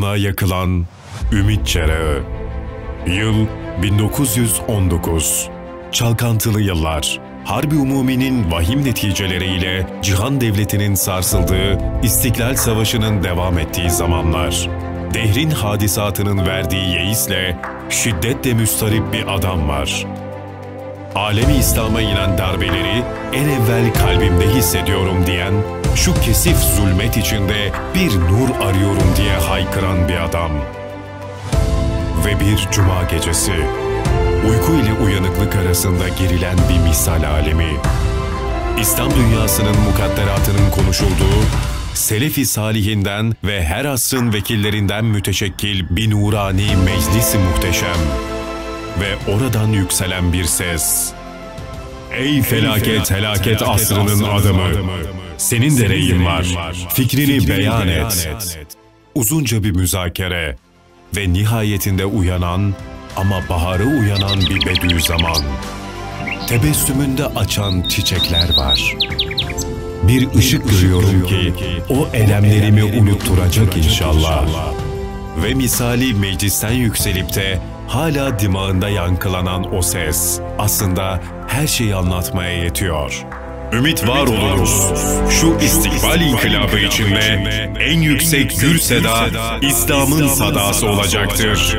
karanlığa yakılan ümit çerağı. Yıl 1919. Çalkantılı yıllar. Harbi Umumi'nin vahim neticeleriyle cihan devletinin sarsıldığı, İstiklal Savaşı'nın devam ettiği zamanlar. Dehrin hadisatının verdiği yeisle şiddetle müstarip bir adam var. Alemi İslam'a inen darbeleri en evvel kalbimde hissediyorum diyen, şu kesif zulmet içinde bir nur arıyorum diye haykıran bir adam. Ve bir cuma gecesi, uyku ile uyanıklık arasında gerilen bir misal alemi. İslam dünyasının mukadderatının konuşulduğu, Selefi Salihinden ve her asrın vekillerinden müteşekkil bir nurani meclis-i muhteşem. Ve oradan yükselen bir ses. Ey felaket helaket asrının adamı! Senin de reyin var, fikrini beyan et. Uzunca bir müzakere ve nihayetinde uyanan ama baharı uyanan bir Bediüzzaman. Tebessümünde açan çiçekler var. Bir ışık görüyorum ki o elemlerimi unutturacak inşallah. Ve misali meclisten yükselip de hala dimağında yankılanan o ses aslında her şeyi anlatmaya yetiyor. Ümit var olunuz. Şu istikbal inkılabı içinde en yüksek gür seda İslam'ın sadası olacaktır.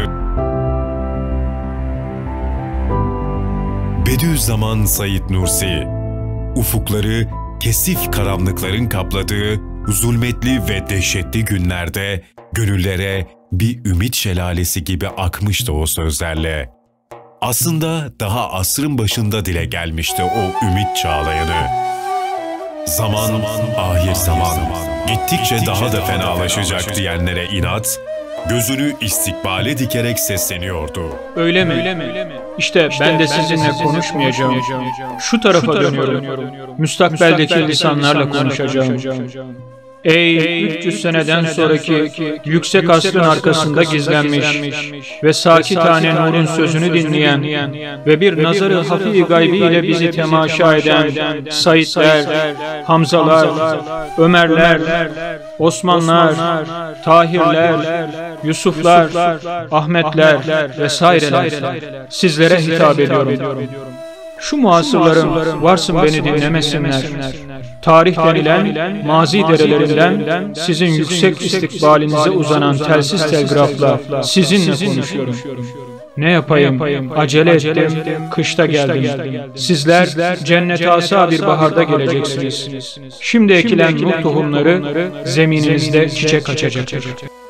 Bediüzzaman Said Nursi, ufukları kesif karanlıkların kapladığı zulmetli ve dehşetli günlerde gönüllere bir ümit şelalesi gibi akmıştı o sözlerle. Aslında daha asrın başında dile gelmişti o ümit çağlayanı. Zaman, ahir zaman, gittikçe daha da fenalaşacak diyenlere inat, gözünü istikbale dikerek sesleniyordu. Öyle mi? İşte ben de sizinle konuşmayacağım. Şu tarafa dönüyorum. Müstakbeldeki lisanlarla konuşacağım. Ey 300 seneden sonraki yüksek asrın arkasında gizlenmiş ve sakitane nurun sözünü dinleyen ve bir nazarı hafi gaybi ile bizi temaşa eden Saidler, Hamzalar, Ömerler, Osmanlar, Tahirler, Yusuflar, Ahmetler vesaireler, sizlere hitap ediyorum. Şu muasırlarım varsın beni dinlemesinler. Tarih denilen mazi derelerinden sizin yüksek istikbalinize uzanan telsiz telgrafla sizinle konuşuyorum. Ne yapayım? Acele ettim, kışta geldim. Sizler cennete asa bir baharda geleceksiniz. Şimdi ekilen nur tohumları zemininizde çiçek açacaktır.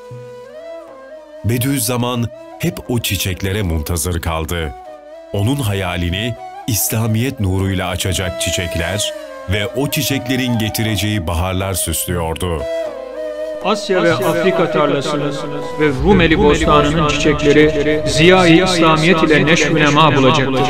Bediüzzaman hep o çiçeklere muntazır kaldı. Onun hayalini İslamiyet nuruyla açacak çiçekler ve o çiçeklerin getireceği baharlar süslüyordu. Asya ve Afrika tarlasının ve Rumeli bostanının çiçekleri ziya-i İslamiyet ile neşv-i-nema bulacaktır.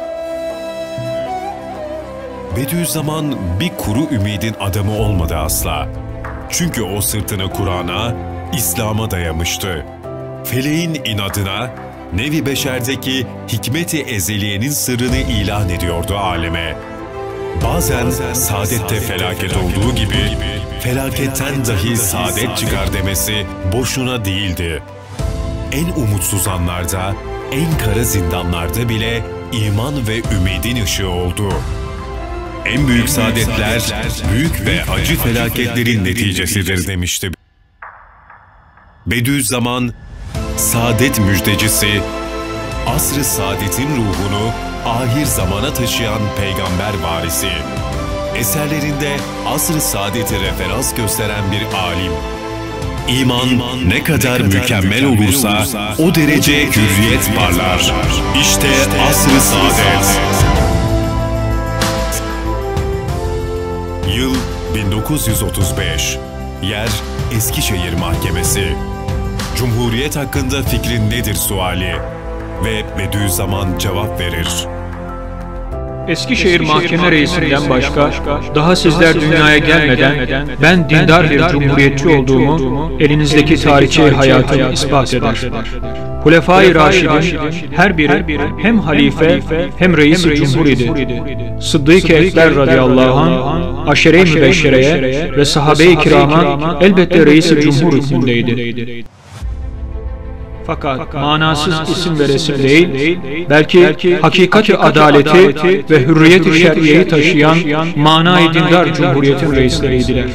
Bediüzzaman bir kuru ümidin adamı olmadı asla. Çünkü o sırtını Kur'an'a, İslam'a dayamıştı. Feleğin inadına, nevi beşerdeki hikmet-i ezeliyenin sırrını ilan ediyordu aleme. Bazen saadette felaket olduğu gibi, felaketten dahi saadet çıkar demesi boşuna değildi. En umutsuz anlarda, en kara zindanlarda bile iman ve ümidin ışığı oldu. En büyük saadetler, büyük ve acı felaketlerin neticesidir demişti. Bediüzzaman, saadet müjdecisi, asr-ı saadetin ruhunu ahir zamana taşıyan peygamber varisi. Eserlerinde asr-ı saadeti referans gösteren bir alim. İman ne kadar mükemmel olursa o derece hürriyet parlar. İşte asr-ı saadet. Yıl 1935. Yer Eskişehir Mahkemesi. Cumhuriyet hakkında fikrin nedir suali ve Bediüzzaman cevap verir. Eskişehir Mahkeme Reisi'nden başka, daha sizler dünyaya gelmeden ben dindar bir cumhuriyetçi olduğumu elinizdeki tarihçi hayatım ispat eder. Hulefai Raşid'in her biri hem halife hem reis-i cumhur idi. Sıddık-ı Ekber radıyallahu anh, aşere-i mübeşşereye ve sahabe-i kirama elbette reis-i cumhur hükmündeydi. Fakat manasız isim ve resim değil, belki hakikati adaleti ve hürriyet-i şer'iyeyi taşıyan manayı dindar cumhuriyetin reisleriydiler.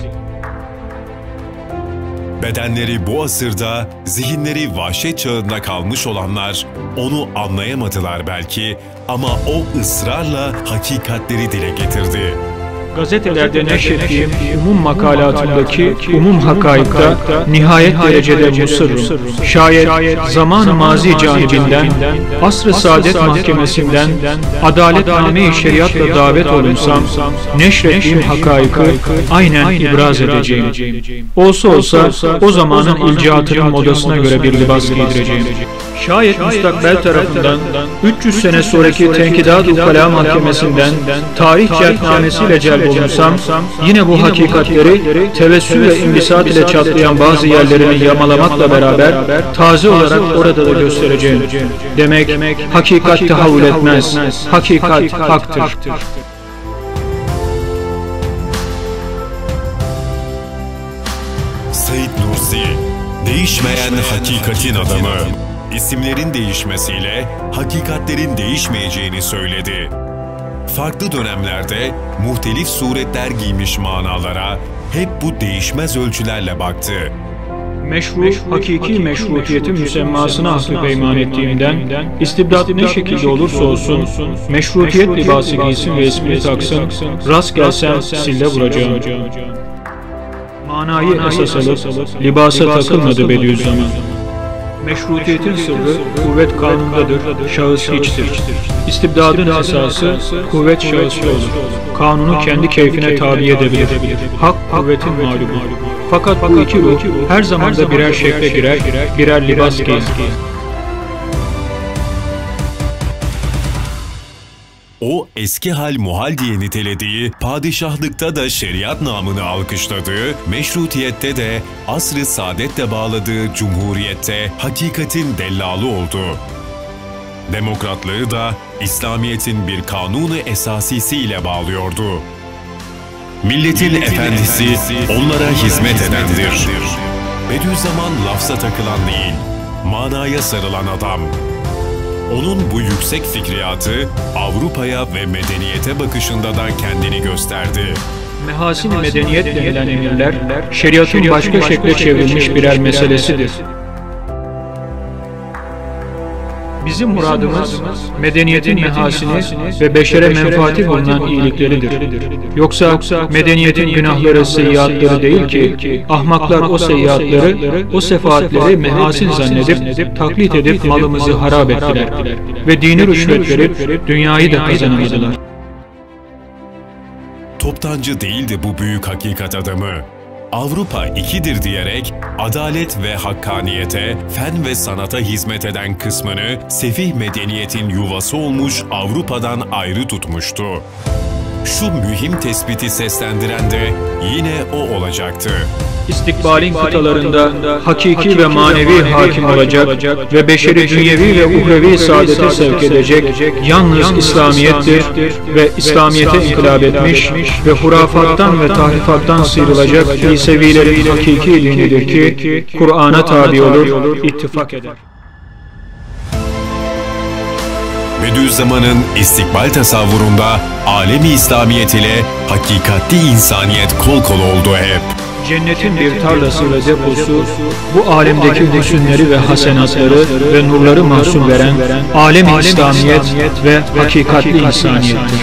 Bedenleri bu asırda, zihinleri vahşet çağında kalmış olanlar onu anlayamadılar belki ama o ısrarla hakikatleri dile getirdi. Gazetelerde neşrettiğim umum makalatındaki umum hakaikta nihayet derecede musırrım. Şayet zaman-ı mazi canibinden, asr-ı saadet mahkemesinden, adaletname-i şeriatla davet olunsam, neşrettiğim hakaikı aynen ibraz edeceğim. Olsa o zamanın ilciatının modasına göre bir libas giydireceğim. Şayet müstakbel tarafından 300 sene sonraki Tenkidat-ı Ukala Mahkemesi'nden tarih celtnamesiyle celp olunsam, yine bu hakikatleri tevessül ve imbisat ile çatlayan bazı yerlerini yamalamakla beraber taze olarak orada da göstereceğim. Demek hakikat tahavül etmez, hakikat haktır. Said Nursi, değişmeyen hakikatin adamı, isimlerin değişmesiyle hakikatlerin değişmeyeceğini söyledi. Farklı dönemlerde muhtelif suretler giymiş manalara hep bu değişmez ölçülerle baktı. Meşru, hakiki meşrutiyetin müsemmasına haklı peyman ettiğimden, istibdat ne şekilde olursa olsun, meşrutiyet libası giysin ve ismini taksın, rast gelsem sille vuracağım. Manayı esas alıp libasa takılmadı Bediüzzaman. Meşrutiyetin sırrı kuvvet kanundadır, şahıs hiçtir. İstibdadın esası kuvvet şahıslı olur. Kanunu kendi keyfine tabi edebilir. Hak kuvvetin malumu. Fakat bu iki ruh her zaman da birer şekle girer, birer libas giyinir. O eski hal muhal diye nitelediği, padişahlıkta da şeriat namını alkışladığı, meşrutiyette de asr-ı saadetle bağladığı cumhuriyette hakikatin dellalı oldu. Demokratlığı da İslamiyet'in bir kanunu esasisiyle bağlıyordu. Milletin efendisi onlara hizmet edendir. Bediüzzaman lafza takılan değil, manaya sarılan adam. Onun bu yüksek fikriyatı Avrupa'ya ve medeniyete bakışında da kendini gösterdi. Mehasin-i medeniyet denilen emirler, şeriatın başka şekle çevrilmiş birer meselesidir. Bizim muradımız, medeniyetin mehasini ve beşere menfaati bulunan iyilikleridir. Yoksa medeniyetin günahları, seyyiatları değil ki, ahmaklar o seyyiatları, o sefaatleri mehasin zannedip, taklit edip malımızı harap ettiler ve dini rüşvet verip dünyayı da kazanamadılar. Toptancı değildi bu büyük hakikat adamı. Avrupa ikidir diyerek adalet ve hakkaniyete, fen ve sanata hizmet eden kısmını sefih medeniyetin yuvası olmuş Avrupa'dan ayrı tutmuştu. Şu mühim tespiti seslendiren de yine o olacaktı. İstikbalin kıtalarında hakiki ve manevi hakim olacak ve beşeri dünyevi ve uhrevi saadete sevk edecek yalnız İslamiyettir ve İslamiyet'e inkılap etmiş ve hurafattan ve tahrifattan sıyrılacak İsevilerin hakiki dinidir ki Kur'an'a tabi olur, ittifak eder. Bediüzzaman'ın istikbal tasavvurunda alemi İslamiyet ile hakikatli insaniyet kol kol oldu hep. Cennetin bir tarlası ve deposu, bu alemdeki hüsünleri ve hasenatları ve nurları mahsul veren alem-i İslamiyet ve hakikatli insaniyettir.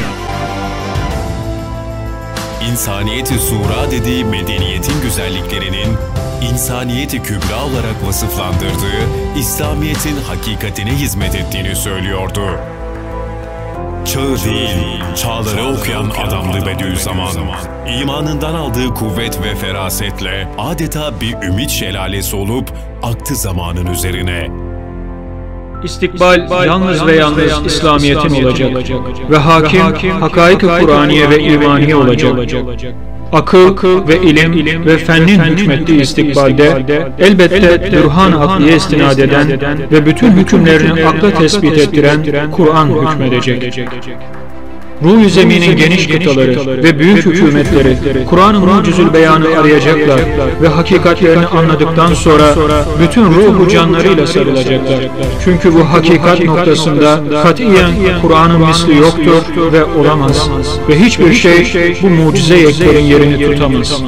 İnsaniyet-i Sura dediği medeniyetin güzelliklerinin insaniyet-i kübra olarak vasıflandırdığı İslamiyet'in hakikatine hizmet ettiğini söylüyordu. Çağı değil, çağları okuyan adamdı Bediüzzaman. İmanından aldığı kuvvet ve ferasetle adeta bir ümit şelalesi olup aktı zamanın üzerine. İstikbal yalnız ve yalnız İslamiyet'in olacak ve hakim hakaik-ı Kur'aniye ve imaniye olacak. Akıl ve ilim ve fennin hükmettiği istikbalde elbette bürhan-ı akliye istinad eden ve bütün hükümlerini akla tespit ettiren Kur'an hükmedecek. Ruh-u zeminin geniş kıtaları ve büyük hükümetleri Kur'an-ı Mucizül Beyan'ı arayacaklar ve hakikatlerini anladıktan sonra bütün ruhu canlarıyla sarılacaklar. Çünkü bu hakikat noktasında katiyen Kur'an'ın misli yoktur ve olamaz ve hiçbir şey bu mucize yeklerin yerini tutamaz.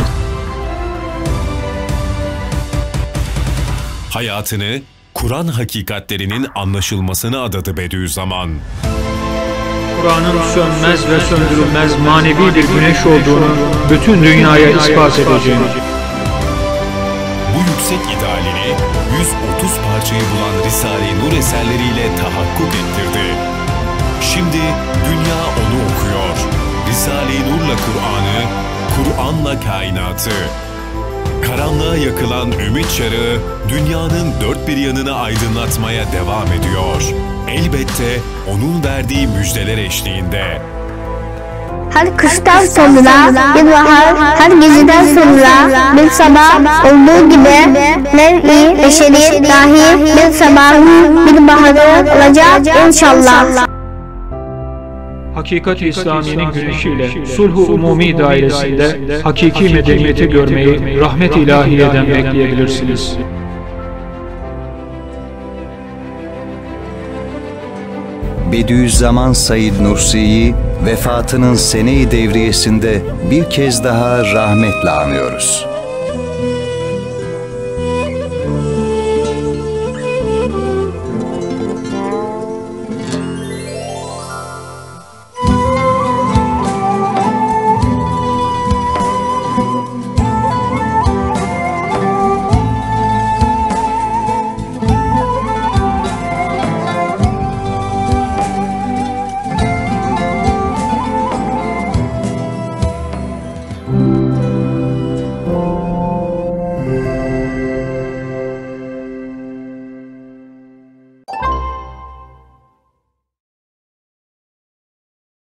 Hayatını Kur'an hakikatlerinin anlaşılmasına adadı Bediüzzaman. Kur'an'ın sönmez ve söndürülmez manevi bir güneş olduğunu bütün dünyaya ispat edeceğim. Bu yüksek idealini 130 parçayı bulan Risale-i Nur eserleriyle tahakkuk ettirdi. Şimdi dünya onu okuyor. Risale-i Nur'la Kur'an'ı, Kur'an'la kainatı. Karanlığa yakılan ümit çarığı dünyanın dört bir yanını aydınlatmaya devam ediyor. Elbette onun verdiği müjdeler eşliğinde. Her kıştan sonra bir bahar, her geceden sonra bir sabah olduğu gibi nev-i beşeri dahi bir sabahın bir baharı olacak inşallah. Hakikat-i İslamiye'nin güneşiyle sulh-u umumi dairesinde hakiki medeniyeti görmeyi rahmet-i ilahiyeden bekleyebilirsiniz. Bediüzzaman Said Nursi'yi vefatının sene-i devriyesinde bir kez daha rahmetle anıyoruz.